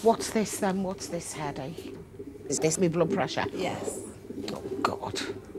What's this then? What's this headache? Is this my blood pressure? Yes. Oh, God.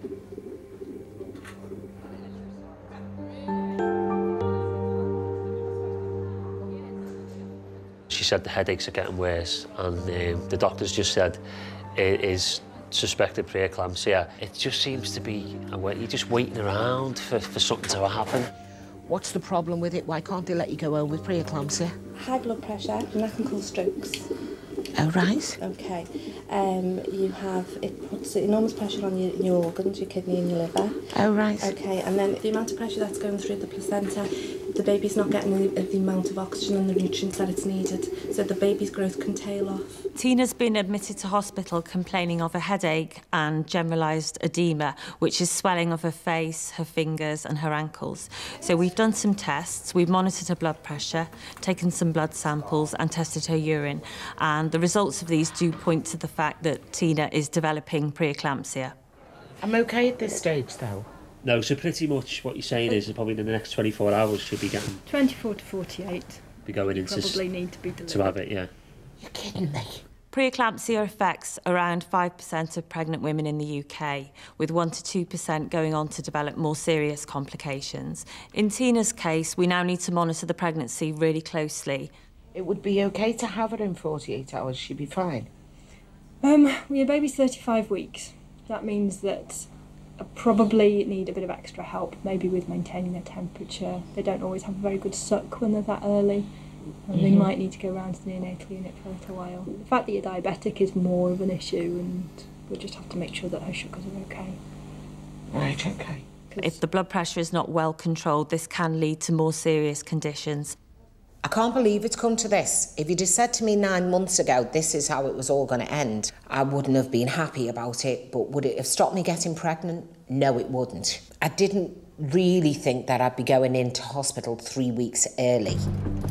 She said the headaches are getting worse, and the doctors just said it is suspected preeclampsia. It just seems to be, you're just waiting around for something to happen. What's the problem with it? Why can't they let you go home with preeclampsia? High blood pressure, and that can cause strokes. Oh, right. Okay. It puts enormous pressure on your organs, your kidney and your liver. Oh, right. Okay, and then the amount of pressure that's going through the placenta, the baby's not getting the amount of oxygen and the nutrients that it's needed, so the baby's growth can tail off. Tina's been admitted to hospital complaining of a headache and generalised edema, which is swelling of her face, her fingers and her ankles. So we've done some tests, we've monitored her blood pressure, taken some blood samples and tested her urine. And the results of these do point to the fact that Tina is developing preeclampsia. I'm OK at this stage, though. No, so pretty much what you're saying is probably in the next 24 hours she'll be getting... 24 to 48. Be going into... Probably need to be delivered. To have it, yeah. You're kidding me. Preeclampsia affects around 5% of pregnant women in the UK, with 1 to 2% going on to develop more serious complications. In Tina's case, we now need to monitor the pregnancy really closely. It would be OK to have her in 48 hours. She'd be fine. Your baby's 35 weeks. That means that I probably need a bit of extra help, maybe with maintaining their temperature. They don't always have a very good suck when they're that early. And they might need to go around to the neonatal unit for a little while. The fact that you're diabetic is more of an issue, and we'll just have to make sure that her sugars are OK. Right, OK. If the blood pressure is not well controlled, this can lead to more serious conditions. I can't believe it's come to this. If you'd have said to me 9 months ago this is how it was all going to end, I wouldn't have been happy about it. But would it have stopped me getting pregnant? No, it wouldn't. I didn't really think that I'd be going into hospital 3 weeks early.